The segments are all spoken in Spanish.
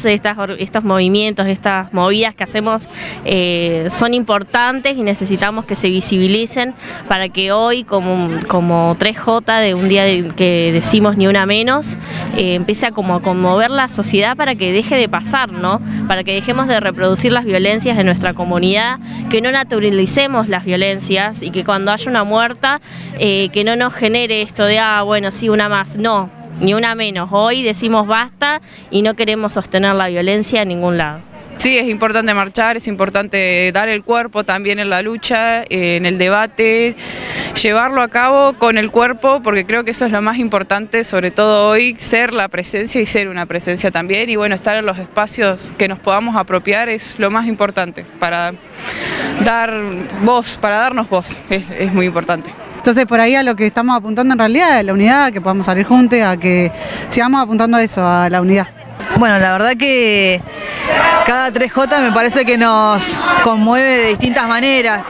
estos movimientos, estas movidas que hacemos son importantes y necesitamos que se visibilicen para que hoy como 3J de un día que decimos ni una menos, empiece a conmover la sociedad para que deje de pasar, ¿no? Para que dejemos de reproducir las violencias de nuestra comunidad, que no naturalicemos las violencias y que cuando haya una muerta, que no nos genere esto de, bueno, sí, una más, no, ni una menos. Hoy decimos basta y no queremos sostener la violencia en ningún lado. Sí, es importante marchar, es importante dar el cuerpo también en la lucha, en el debate, llevarlo a cabo con el cuerpo, porque creo que eso es lo más importante, sobre todo hoy, ser la presencia y ser una presencia también, y bueno, estar en los espacios que nos podamos apropiar es lo más importante, para dar voz, para darnos voz, es muy importante. Entonces por ahí a lo que estamos apuntando en realidad, a la unidad, que podamos salir juntos, a que sigamos apuntando a eso, a la unidad. Bueno, la verdad que cada 3J me parece que nos conmueve de distintas maneras.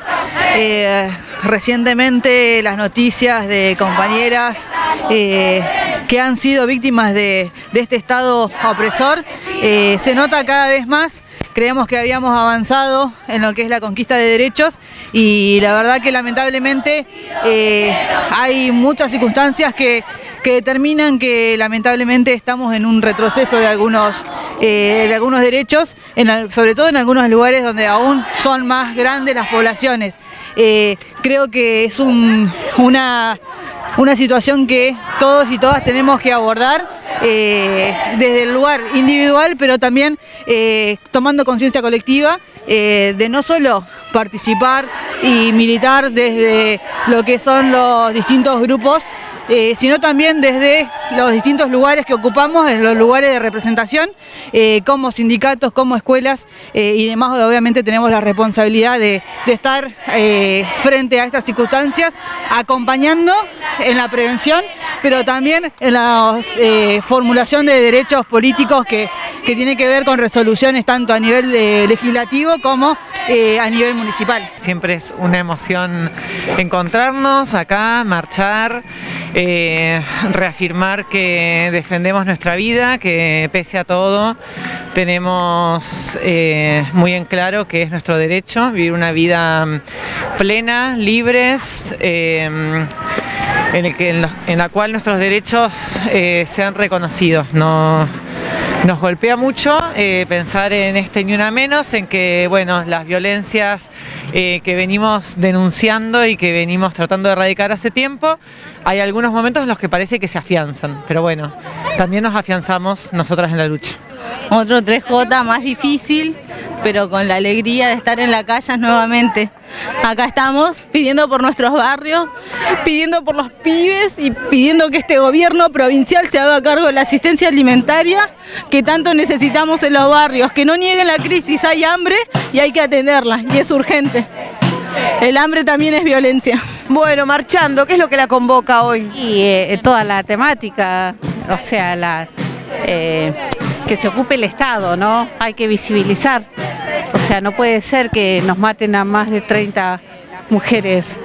Recientemente las noticias de compañeras que han sido víctimas de este Estado opresor, se nota cada vez más. Creemos que habíamos avanzado en lo que es la conquista de derechos y la verdad que lamentablemente hay muchas circunstancias que determinan que lamentablemente estamos en un retroceso de algunos derechos, sobre todo en algunos lugares donde aún son más grandes las poblaciones. Creo que es una situación que todos y todas tenemos que abordar desde el lugar individual, pero también tomando conciencia colectiva de no solo participar y militar desde lo que son los distintos grupos, sino también desde los distintos lugares que ocupamos, en los lugares de representación, como sindicatos, como escuelas y demás. Obviamente tenemos la responsabilidad de estar frente a estas circunstancias, acompañando en la prevención, pero también en la formulación de derechos políticos que tiene que ver con resoluciones tanto a nivel legislativo como a nivel municipal. Siempre es una emoción encontrarnos acá, marchar, reafirmar que defendemos nuestra vida, que pese a todo tenemos muy en claro que es nuestro derecho vivir una vida plena, libres, en la cual nuestros derechos sean reconocidos. Nos golpea mucho pensar en este ni una menos, en que bueno, las violencias que venimos denunciando y que venimos tratando de erradicar hace tiempo, hay algunos momentos en los que parece que se afianzan, pero bueno, también nos afianzamos nosotras en la lucha. Otro 3J más difícil, pero con la alegría de estar en la calle nuevamente. Acá estamos pidiendo por nuestros barrios, pidiendo por los pibes y pidiendo que este gobierno provincial se haga cargo de la asistencia alimentaria que tanto necesitamos en los barrios, que no nieguen la crisis, hay hambre y hay que atenderla y es urgente. El hambre también es violencia. Bueno, marchando, ¿qué es lo que la convoca hoy? Y toda la temática, o sea, que se ocupe el Estado, ¿no? Hay que visibilizar. O sea, no puede ser que nos maten a más de 30 mujeres.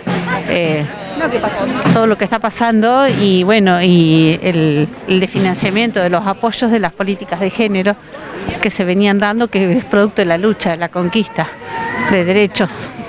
Todo lo que está pasando y bueno, y el desfinanciamiento de los apoyos de las políticas de género que se venían dando, que es producto de la lucha, de la conquista de derechos.